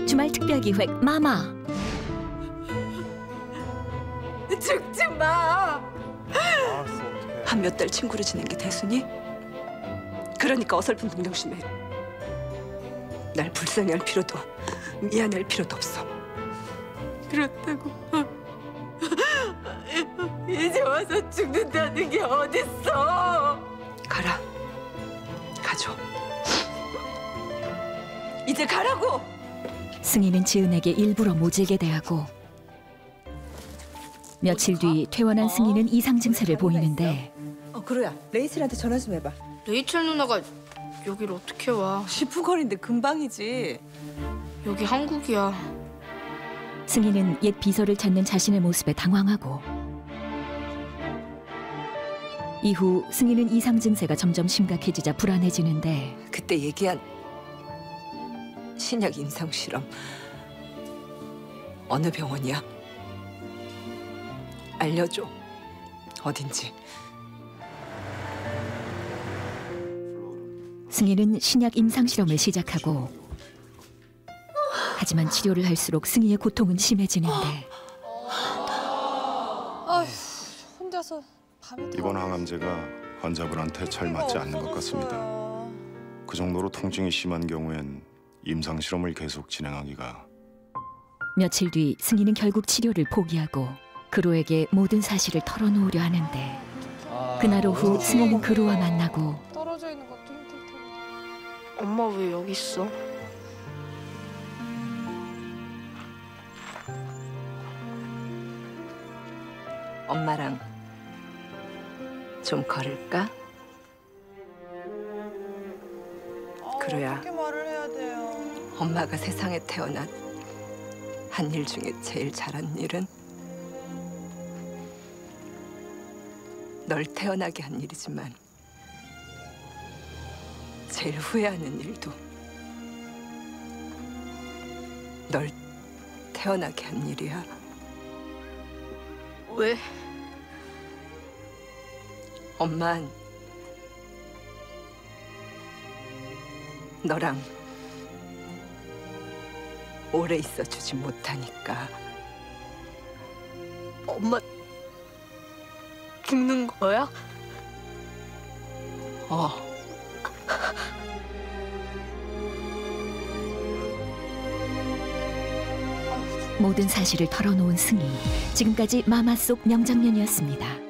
주말 특별기획 마마. 죽지 마. 알았어, 어떡해. 한 몇 달 친구로 지낸 게 대수니? 그러니까 어설픈 동정심에 날 불쌍히 할 필요도 미안할 필요도 없어. 그렇다고 이제 와서 죽는다는 게 어딨어. 가라. 가줘. 이제 가라고. 승희는 지은에게 일부러 모질게 대하고 며칠 뒤 퇴원한 승희는 이상 증세를 보이는데 그로야, 레이첼한테 전화 좀 해봐. 레이첼 누나가 여길 어떻게 와? 10분 거리인데 금방이지. 여기 한국이야. 승희는 옛 비서를 찾는 자신의 모습에 당황하고 이후 승희는 이상 증세가 점점 심각해지자 불안해지는데 그때 얘기한 신약 임상 실험 어느 병원이야? 알려줘. 어딘지. 승희는 신약 임상 실험을 시작하고 하지만 치료를 할수록 승희의 고통은 심해지는데 혼자서 밤에 이번 항암제가 환자분한테 잘 맞지 않는 것 같습니다. 그 정도로 통증이 심한 경우엔 임상 실험을 계속 진행하기가. 며칠 뒤 승희는 결국 치료를 포기하고 그로에게 모든 사실을 털어놓으려 하는데 그날 오후 승희는 그로와 만나고 떨어져 있는 것도 힘들 텐데. 엄마 왜 여기 있어? 엄마랑 좀 걸을까? 그로야. 어떻게 말을 해야 돼요? 엄마가 세상에 태어난 한 일 중에 제일 잘한 일은 널 태어나게 한 일이지만 제일 후회하는 일도 널 태어나게 한 일이야. 왜? 엄만 너랑 오래 있어주지 못하니까. 엄마 죽는 거야? 모든 사실을 털어놓은 승희. 지금까지 마마 속 명장면이었습니다.